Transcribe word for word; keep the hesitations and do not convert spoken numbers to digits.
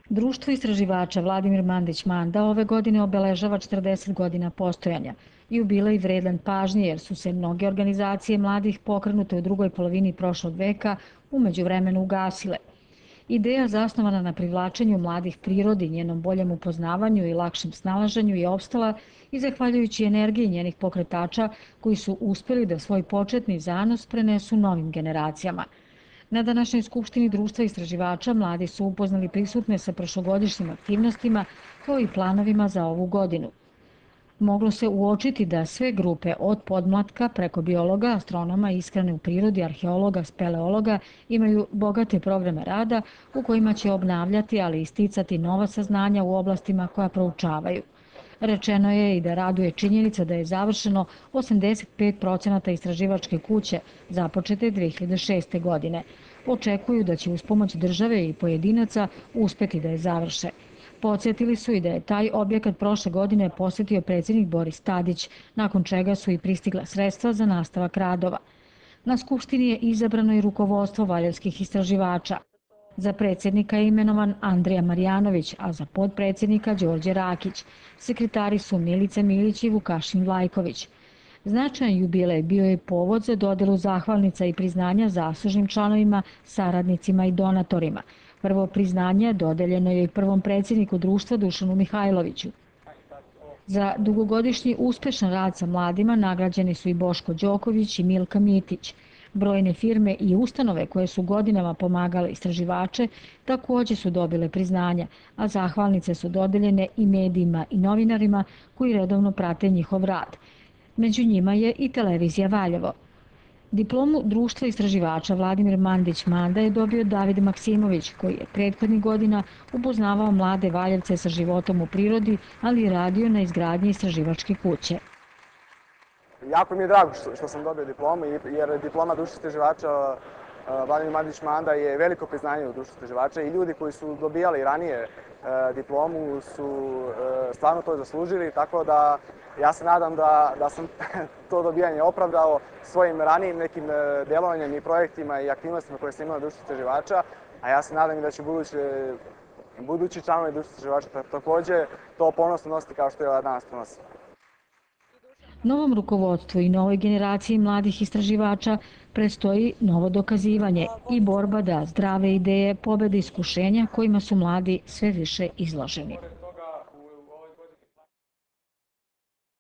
Društvo istraživača Vladimir Mandić Manda ove godine obeležava četrdeset godina postojanja. Jubilej vredan pažnje jer su se mnoge organizacije mladih pokrenute u drugoj polovini prošlog veka u međuvremenu ugasile. Ideja zasnovana na privlačenju mladih prirodi, njenom boljem upoznavanju i lakšem snalaženju je opstala i zahvaljujući energiji njenih pokretača koji su uspjeli da svoj početni zanos prenesu novim generacijama. Na današnjoj skupštini Društva istraživača mladi su upoznali prisutne sa prošlogodišnjim aktivnostima kao i planovima za ovu godinu. Moglo se uočiti da sve grupe od podmlatka preko biologa, astronoma, ishrane u prirodi, arheologa, speleologa imaju bogate programe rada u kojima će obnavljati, ali i sticati nova saznanja u oblastima koja proučavaju. Rečeno je i da raduje činjenica da je završeno osamdeset pet procenata istraživačke kuće započete dve hiljade šeste. godine. Očekuju da će uz pomoć države i pojedinaca uspeti da je završe. Podsjetili su i da je taj objekat prošle godine posjetio predsjednik Boris Tadić, nakon čega su i pristigla sredstva za nastavak radova. Na skupštini je izabrano i rukovodstvo valjevskih istraživača. Za predsjednika je imenovan Andrija Marjanović, a za podpredsjednika Đorđe Rakić. Sekretari su Milica Milić i Vukašin Vlajković. Značajan jubilej bio je povod za dodelu zahvalnica i priznanja zaslužnim članovima, saradnicima i donatorima. Prvo priznanje dodeljeno je i prvom predsjedniku društva Dušanu Mihajloviću. Za dugogodišnji uspešan rad sa mladima nagrađeni su i Boško Đoković i Milka Mitić. Brojne firme i ustanove koje su godinama pomagale istraživače također su dobile priznanja, a zahvalnice su dodeljene i medijima i novinarima koji redovno prate njihov rad. Među njima je i televizija Valjevo. Diplomu Društva istraživača Vladimir Mandić Manda je dobio David Maksimović, koji je prethodnih godina upoznavao mlade Valjevce sa životom u prirodi, ali i radio na izgradnji istraživačke kuće. Jako mi je drago što sam dobio diplomu, jer diploma Društva istraživača Vladimir Mandić Manda je veliko priznanje u Društvu istraživača i ljudi koji su dobijali ranije diplomu su stvarno to zaslužili, tako da ja se nadam da, da sam to dobijanje opravdao svojim ranijim nekim delovanjem i projektima i aktivnostima koje sam imao u Društvu istraživača, a ja se nadam i da će budući, budući članovi Društva istraživača također to ponosno nositi kao što je ova danas ponosi. Novom rukovodstvu i novoj generaciji mladih istraživača predstoji novo dokazivanje i borba da zdrave ideje pobede iskušenja kojima su mladi sve više izloženi.